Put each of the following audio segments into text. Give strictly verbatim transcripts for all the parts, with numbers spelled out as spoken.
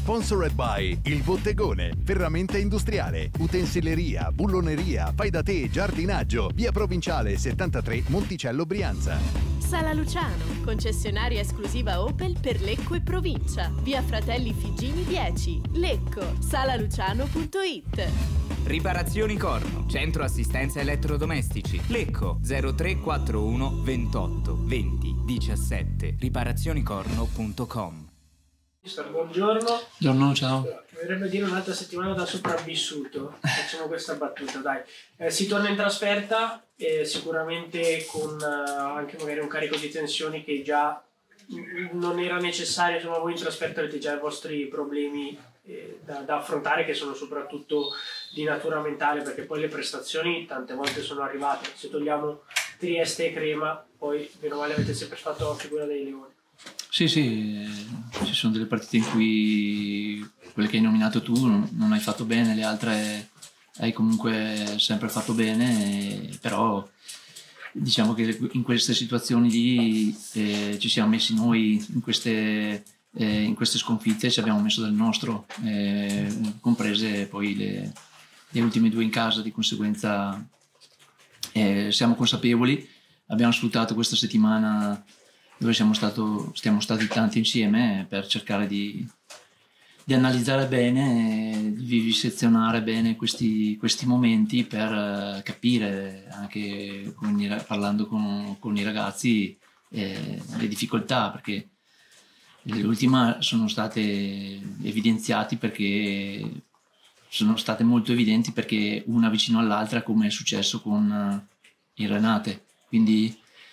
Sponsored by Il Bottegone, ferramenta industriale, utensileria, bulloneria, fai da te, giardinaggio, via Provinciale settantatré, Monticello, Brianza. Sala Luciano, concessionaria esclusiva Opel per Lecco e provincia, via Fratelli Figini dieci, Lecco, salaluciano punto it. Riparazioni Corno, centro assistenza elettrodomestici, Lecco zero tre quattro uno ventotto venti diciassette, riparazionicorno punto com. Mister, buongiorno. Buongiorno, ciao. Mi verrebbe dire un'altra settimana da sopravvissuto. Facciamo questa battuta, dai. Eh, si torna in trasferta, eh, sicuramente con eh, anche magari un carico di tensioni che già non era necessario. Insomma, voi in trasferta avete già i vostri problemi eh, da, da affrontare, che sono soprattutto di natura mentale, perché poi le prestazioni tante volte sono arrivate. Se togliamo Trieste e Crema, poi bene o male avete sempre fatto la figura dei leoni. Sì, sì, eh, ci sono delle partite in cui quelle che hai nominato tu non, non hai fatto bene, le altre hai comunque sempre fatto bene, eh, però diciamo che in queste situazioni lì eh, ci siamo messi noi, in queste, eh, in queste sconfitte ci abbiamo messo del nostro, eh, comprese poi le, le ultime due in casa, di conseguenza eh, siamo consapevoli, abbiamo sfruttato questa settimana dove siamo, stato, siamo stati tanti insieme per cercare di, di analizzare bene, di vivisezionare bene questi, questi momenti per capire, anche con, parlando con, con i ragazzi, eh, le difficoltà, perché le ultime sono state evidenziate perché sono state molto evidenti perché una vicino all'altra, come è successo con il Renate, quindi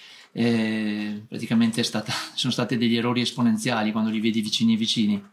Eh, praticamente è stata, sono stati degli errori esponenziali quando li vedi vicini vicini,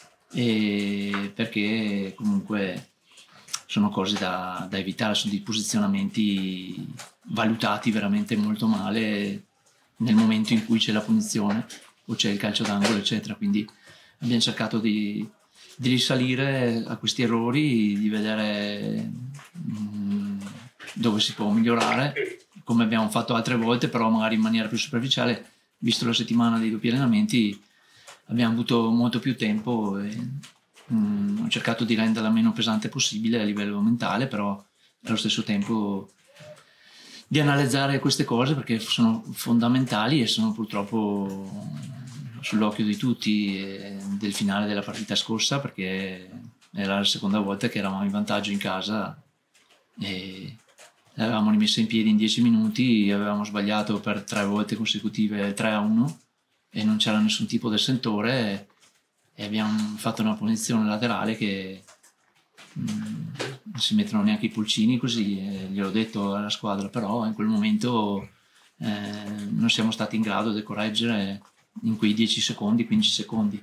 e perché comunque sono cose da, da evitare, sono dei posizionamenti valutati veramente molto male nel momento in cui c'è la punizione o c'è il calcio d'angolo eccetera, quindi abbiamo cercato di, di risalire a questi errori, di vedere mh, dove si può migliorare, come abbiamo fatto altre volte, però magari in maniera più superficiale. Visto la settimana dei doppi allenamenti abbiamo avuto molto più tempo e mh, ho cercato di renderla meno pesante possibile a livello mentale, però allo stesso tempo di analizzare queste cose perché sono fondamentali e sono purtroppo sull'occhio di tutti, eh, del finale della partita scorsa, perché era la seconda volta che eravamo in vantaggio in casa e l'avevamo rimessa in piedi in dieci minuti, avevamo sbagliato per tre volte consecutive tre a uno e non c'era nessun tipo di sentore e abbiamo fatto una punizione laterale che mh, non si mettono neanche i pulcini così, eh, gliel'ho detto alla squadra, però in quel momento eh, non siamo stati in grado di correggere in quei dieci secondi, quindici secondi.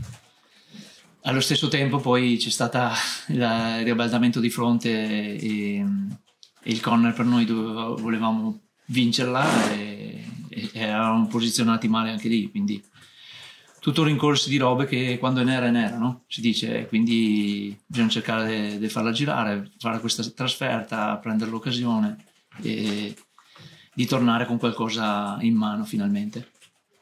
Allo stesso tempo poi c'è stato il ribaltamento di fronte e e il corner per noi dove volevamo vincerla e, e eravamo posizionati male anche lì, quindi tutto un rincorso di robe che quando è nera è nera, no? Si dice, quindi bisogna cercare di farla girare, fare questa trasferta, prendere l'occasione e di tornare con qualcosa in mano finalmente.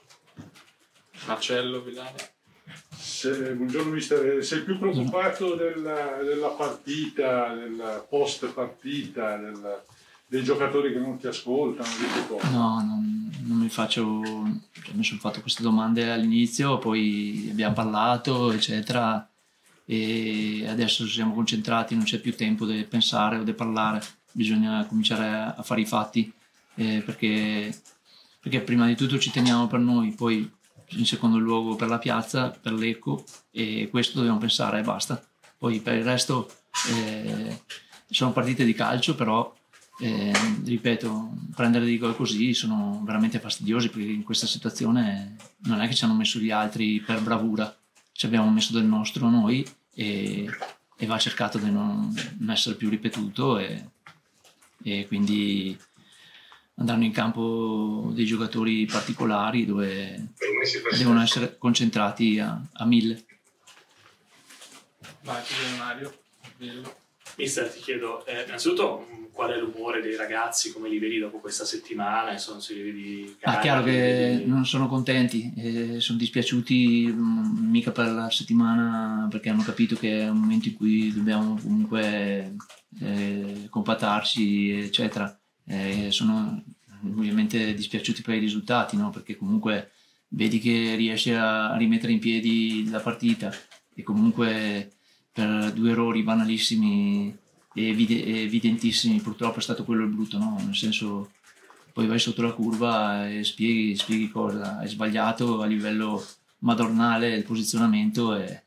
Marcello Villani. Se, buongiorno mister, sei più preoccupato della, della partita, del post partita, del, dei giocatori che non ti ascoltano? No, non, non mi faccio, cioè, mi sono fatto queste domande all'inizio, poi abbiamo parlato eccetera e adesso siamo concentrati, non c'è più tempo di pensare o di parlare, bisogna cominciare a fare i fatti, eh, perché, perché prima di tutto ci teniamo per noi, poi in secondo luogo per la piazza, per Lecco, e questo dobbiamo pensare e basta. Poi per il resto eh, sono partite di calcio, però eh, ripeto, prendere dei gol così sono veramente fastidiosi, perché in questa situazione non è che ci hanno messo gli altri per bravura, ci abbiamo messo del nostro noi e, e va cercato di non, non essere più ripetuto e, e quindi andranno in campo dei giocatori particolari dove devono essere concentrati a, a mille. Vai, Mario. Bello. Mister, ti chiedo, eh, innanzitutto qual è l'umore dei ragazzi, come li vedi dopo questa settimana, insomma, se li vedi carichi, Ah, chiaro che vedi... non sono contenti, eh, sono dispiaciuti mh, mica per la settimana, perché hanno capito che è un momento in cui dobbiamo comunque eh, compattarci, eccetera. Eh, sono ovviamente dispiaciuti per i risultati, no? Perché comunque vedi che riesce a rimettere in piedi la partita e comunque per due errori banalissimi e evidentissimi, purtroppo è stato quello il brutto, no? Nel senso, poi vai sotto la curva e spieghi, spieghi cosa hai sbagliato a livello madornale il posizionamento e,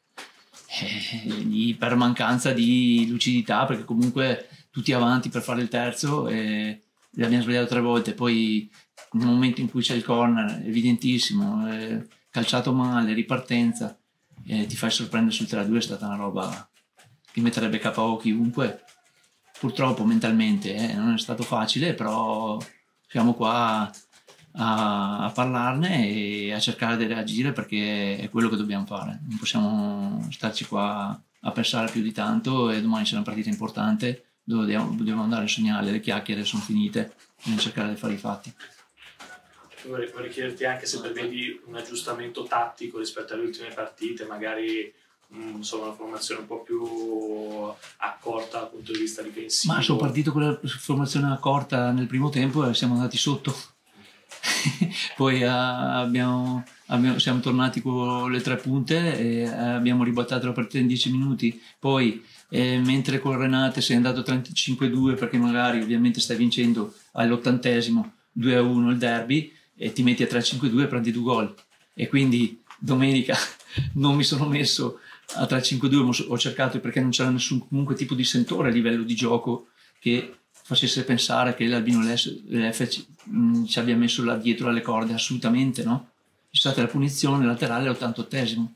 e lì per mancanza di lucidità, perché comunque tutti avanti per fare il terzo e l'abbiamo sbagliato tre volte, poi nel momento in cui c'è il corner evidentissimo, eh, calciato male, ripartenza, eh, ti fai sorprendere sul tre a due, è stata una roba che metterebbe K O chiunque. Purtroppo mentalmente eh, non è stato facile, però siamo qua a, a parlarne e a cercare di reagire, perché è quello che dobbiamo fare. Non possiamo starci qua a pensare più di tanto, e domani c'è una partita importante dove dobbiamo, dobbiamo andare a segnare, le chiacchiere sono finite, bisogna cercare di fare i fatti. Vorrei, vorrei chiederti anche se prevedi un aggiustamento tattico rispetto alle ultime partite, magari mh, insomma una formazione un po' più accorta dal punto di vista difensivo. Ma sono partito con la formazione accorta nel primo tempo e siamo andati sotto. Poi uh, abbiamo, abbiamo, siamo tornati con le tre punte e abbiamo ribaltato la partita in dieci minuti. Poi eh, mentre con Renate sei andato trentacinque a due, perché magari ovviamente stai vincendo all'ottantesimo due a uno il derby, e ti metti a tre a cinque a due e prendi due gol. E quindi domenica non mi sono messo a tre a cinque a due, ma ho cercato, perché non c'era nessun comunque tipo di sentore a livello di gioco che facesse pensare che l'Albino F ci, ci abbia messo là dietro alle corde, assolutamente no. C'è stata la punizione laterale all'ottantottesimo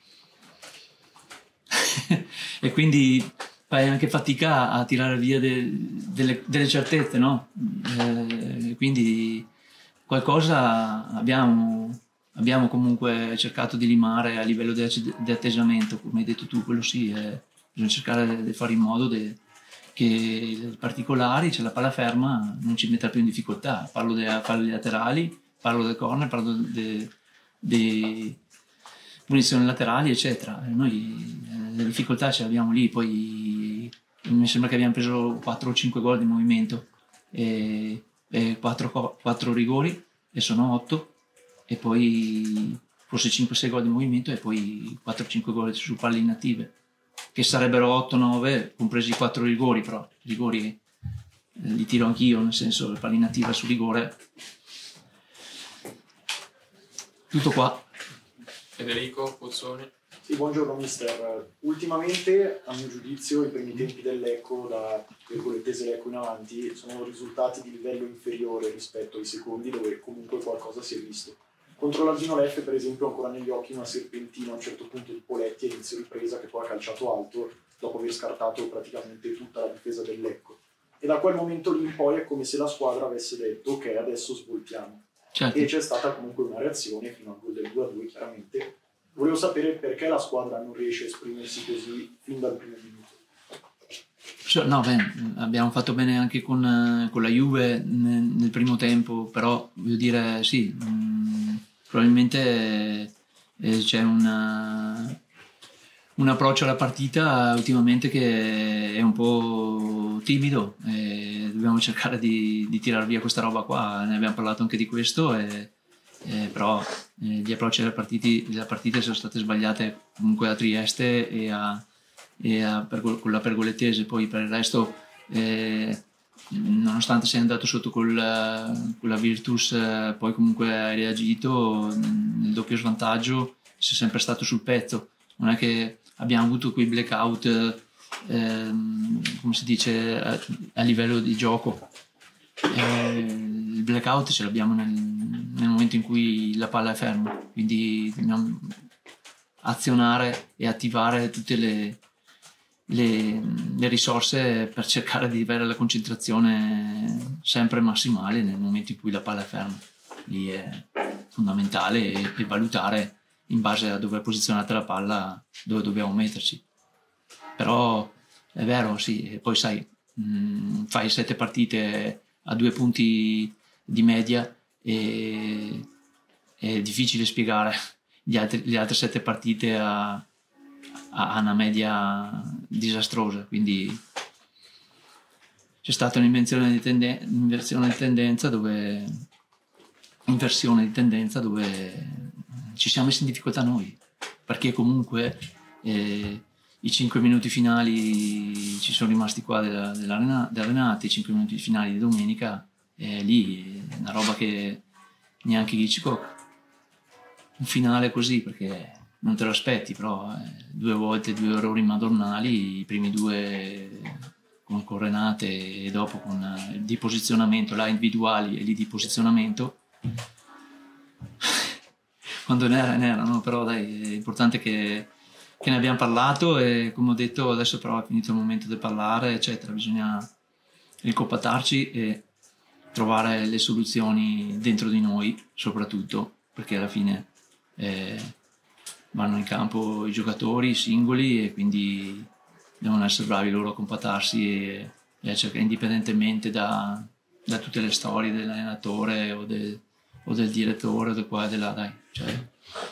e quindi fai anche fatica a tirare via de, delle, delle certezze, no? Eh, quindi qualcosa abbiamo, abbiamo comunque cercato di limare a livello di, di atteggiamento, come hai detto tu, quello sì, eh, bisogna cercare di fare in modo de, che i particolari, c'è la palla ferma, non ci metta più in difficoltà. Parlo dei falli laterali, parlo del corner, parlo delle punizioni laterali, eccetera. Noi le difficoltà ce le abbiamo lì, poi mi sembra che abbiamo preso quattro o cinque gol di movimento e, e quattro rigori, e sono otto, e poi forse cinque sei gol di movimento e poi quattro cinque gol su palle inattive, che sarebbero otto nove compresi i quattro rigori, però i rigori eh, li tiro anch'io, nel senso, la palla inattiva su rigore. Tutto qua. Federico Pozzoni. Sì, buongiorno mister. Ultimamente, a mio giudizio, i primi tempi del Lecco, da virgolettese Lecco in avanti, sono risultati di livello inferiore rispetto ai secondi, dove comunque qualcosa si è visto. Contro l'Albino F, per esempio, ho ancora negli occhi una serpentina a un certo punto di Poletti a inizio ripresa, che poi ha calciato alto dopo aver scartato praticamente tutta la difesa del Lecco. E da quel momento lì in poi è come se la squadra avesse detto ok, adesso svoltiamo. Certo. E c'è stata comunque una reazione fino al gol del due a due, chiaramente. Volevo sapere perché la squadra non riesce a esprimersi così fin dal primo minuto. No, beh, abbiamo fatto bene anche con, con la Juve nel, nel primo tempo, però voglio dire sì, mh, probabilmente eh, c'è una, un approccio alla partita ultimamente che è un po' timido, e dobbiamo cercare di, di tirar via questa roba qua. Ne abbiamo parlato anche di questo, e, e però eh, gli approcci alle partite, le partite sono state sbagliate comunque a Trieste e a e a, per, con la Pergolettese. Poi per il resto eh, nonostante sei andato sotto col, con la Virtus, eh, poi comunque hai reagito nel doppio svantaggio, sei sempre stato sul pezzo, non è che abbiamo avuto quei blackout eh, come si dice a, a livello di gioco. Eh, il blackout ce l'abbiamo nel, nel momento in cui la palla è ferma, quindi dobbiamo azionare e attivare tutte le Le, le risorse per cercare di avere la concentrazione sempre massimale nel momento in cui la palla è ferma. Lì è fondamentale, e, e valutare in base a dove è posizionata la palla dove dobbiamo metterci. Però è vero, sì, e poi sai, mh, fai sette partite a due punti di media e è difficile spiegare gli altri, le altre sette partite a, a una media disastrosa, quindi c'è stata un'inversione di, tenden- inversione di tendenza dove inversione di tendenza dove ci siamo messi in difficoltà noi, perché comunque eh, i cinque minuti finali ci sono rimasti qua della, della, della Renate, i cinque minuti finali di domenica, eh, lì è una roba che neanche Hitchcock, un finale così, perché non te lo aspetti, però eh, due volte due errori madornali, i primi due con, con Renate e dopo con eh, di posizionamento, là individuali e lì di posizionamento. Quando ne era, ne era, no? Però dai, è importante che, che ne abbiamo parlato e come ho detto adesso però è finito il momento di parlare, eccetera, bisogna ricompattarci e trovare le soluzioni dentro di noi, soprattutto, perché alla fine eh, vanno in campo i giocatori singoli e quindi devono essere bravi loro a compattarsi e, e cercare, indipendentemente da, da tutte le storie dell'allenatore o del, o del direttore o del qua e della, dai, cioè,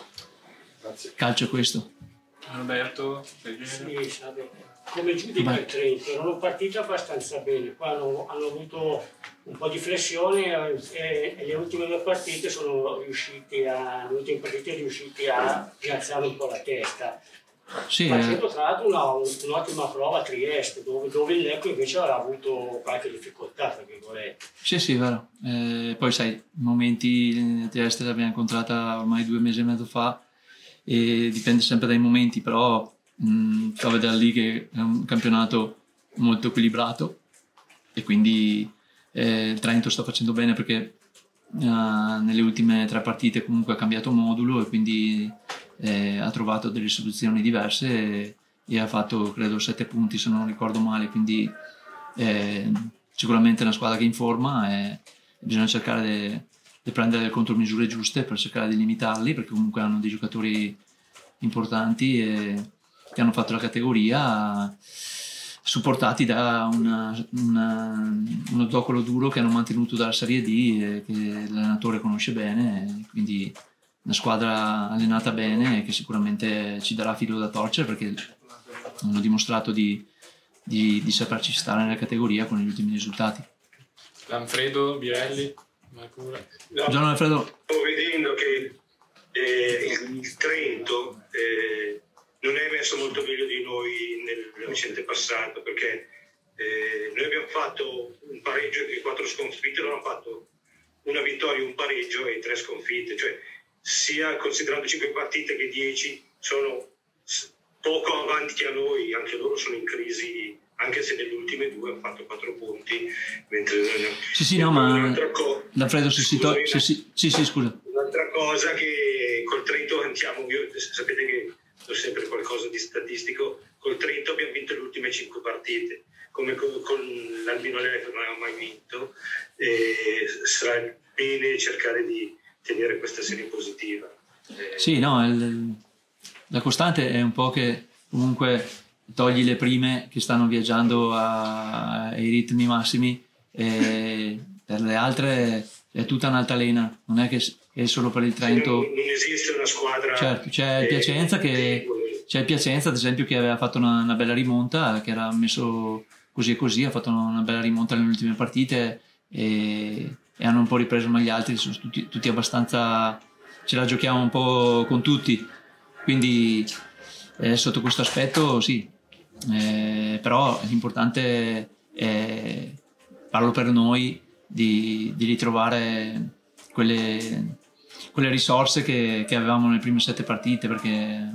calcio è questo. Alberto, sì, come giudica il Trento, erano partite abbastanza bene, qua hanno, hanno avuto un po' di flessione e, e le ultime due partite sono riusciti a, le ultime partite riusciti a rialzare un po' la testa. Sì, facendo eh. tra l'altro una, un'ottima prova a Trieste, dove, dove il Lecco invece aveva avuto qualche difficoltà, tra virgolette. Sì, sì, vero. Eh, poi sai, momenti, Trieste l'abbiamo incontrata ormai due mesi e mezzo fa e dipende sempre dai momenti, però mh, fa vedere lì che è un campionato molto equilibrato e quindi eh, il Trento sta facendo bene perché uh, nelle ultime tre partite comunque ha cambiato modulo e quindi eh, ha trovato delle soluzioni diverse e, e ha fatto credo sette punti se non ricordo male, quindi eh, sicuramente è una squadra che è in forma e bisogna cercare di prendere le contromisure giuste per cercare di limitarli, perché comunque hanno dei giocatori importanti e che hanno fatto la categoria, supportati da una, una, uno zoccolo duro che hanno mantenuto dalla Serie D e che l'allenatore conosce bene, quindi una squadra allenata bene e che sicuramente ci darà filo da torcere perché hanno dimostrato di, di, di saperci stare nella categoria con gli ultimi risultati. Lanfredo, Birelli, No, Buongiorno Alfredo. sto vedendo che eh, il, il Trento eh, non è messo molto meglio di noi nel recente passato, perché eh, noi abbiamo fatto un pareggio e quattro sconfitte, loro hanno fatto una vittoria, un pareggio e tre sconfitte, cioè sia considerando cinque partite che dieci sono poco avanti che a noi, anche loro sono in crisi, anche se nelle ultime due hanno fatto quattro punti, mentre noi... Sì, sì, no, ma co- Alfredo, se si to- se si... sì, sì, scusa. Un'altra cosa che col Trento andiamo, io sapete che ho sempre qualcosa di statistico, col Trento abbiamo vinto le ultime cinque partite, come con, con l'Albino Lecco non abbiamo mai vinto, e sarà bene cercare di tenere questa serie positiva. Eh, Sì, no, il, la costante è un po' che comunque togli le prime che stanno viaggiando a, ai ritmi massimi e per le altre è tutta un'altalena, non è che è solo per il Trento. non, non esiste una squadra. Certo, c'è il Piacenza che c'è il Piacenza ad esempio che aveva fatto una, una bella rimonta, che era messo così e così, ha fatto una, una bella rimonta nelle ultime partite e, e hanno un po' ripreso, ma gli altri sono tutti, tutti abbastanza, ce la giochiamo un po' con tutti, quindi eh, sotto questo aspetto sì, eh, però l'importante è, parlo per noi, di, di ritrovare quelle, quelle risorse che, che avevamo nelle prime sette partite, perché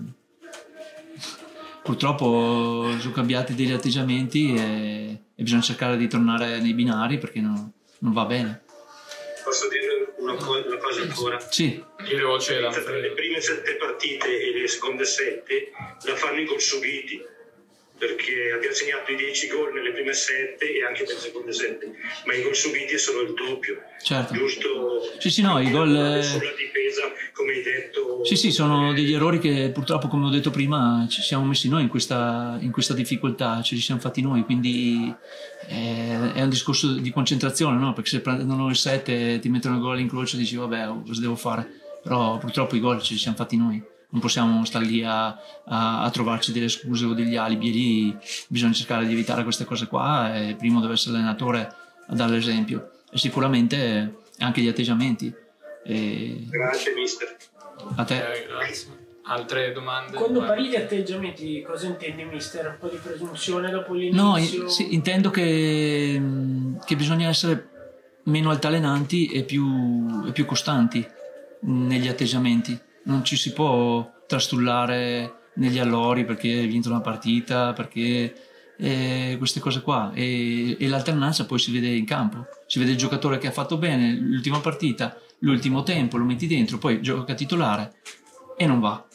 purtroppo sono cambiati degli atteggiamenti e, e bisogna cercare di tornare nei binari perché no, non va bene. Posso dire una, co- una cosa ancora? Sì. Le prime sette partite e le seconde sette la fanno i gol subiti. perché abbiamo segnato i dieci gol nelle prime sette e anche nelle seconde sette, ma i gol subiti sono il doppio. Certo. Giusto? Sì, sì, no, i gol... Sulla difesa, come hai detto... Sì, sì, sono degli errori che purtroppo, come ho detto prima, ci siamo messi noi in questa, in questa difficoltà, ce li siamo fatti noi, quindi è, è un discorso di concentrazione, no? Perché se prendono il sette e ti mettono il gol in croce dici vabbè, cosa devo fare? Però purtroppo i gol ce li siamo fatti noi. Non possiamo stare lì a, a, a trovarci delle scuse o degli alibi, lì bisogna cercare di evitare queste cose qua e primo deve essere l'allenatore a dare l'esempio e sicuramente anche gli atteggiamenti. E... Grazie mister. A te. Eh, grazie. Altre domande? Quando parli di atteggiamenti, cosa intendi mister? Un po' di presunzione dopo l'inizio? No, in, sì, intendo che, che bisogna essere meno altalenanti e più, e più costanti negli atteggiamenti. Non ci si può trastullare negli allori perché hai vinto una partita, perché eh, queste cose qua. E, e l'alternanza poi si vede in campo. Si vede il giocatore che ha fatto bene l'ultima partita, l'ultimo tempo, lo metti dentro, poi gioca titolare e non va.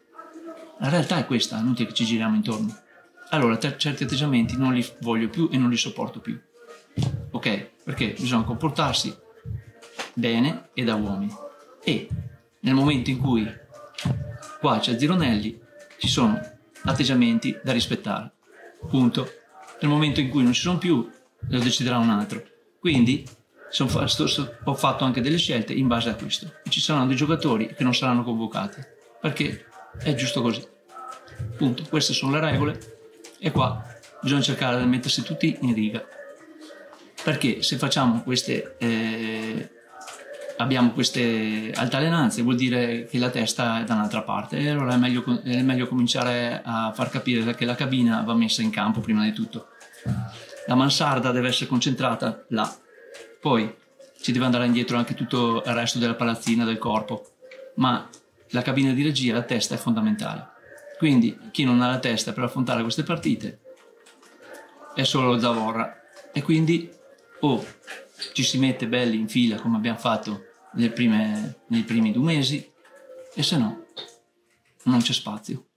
La realtà è questa, non è che ci giriamo intorno. Allora, certi atteggiamenti non li voglio più e non li sopporto più. Ok? Perché bisogna comportarsi bene e da uomini. E nel momento in cui qua c'è Zironelli ci sono atteggiamenti da rispettare, punto. Nel momento in cui non ci sono più lo deciderà un altro, quindi son fa- sto, sto, ho fatto anche delle scelte in base a questo e ci saranno dei giocatori che non saranno convocati perché è giusto così, punto. Queste sono le regole e qua bisogna cercare di mettersi tutti in riga, perché se facciamo queste eh, abbiamo queste altalenanze vuol dire che la testa è da un'altra parte e allora è meglio, è meglio cominciare a far capire che la cabina va messa in campo prima di tutto. La mansarda deve essere concentrata là, poi ci deve andare indietro anche tutto il resto della palazzina, del corpo, ma la cabina di regia, la testa è fondamentale. Quindi chi non ha la testa per affrontare queste partite è solo zavorra e quindi o ci si mette belli in fila come abbiamo fatto nelle prime, nei primi due mesi e se no non c'è spazio.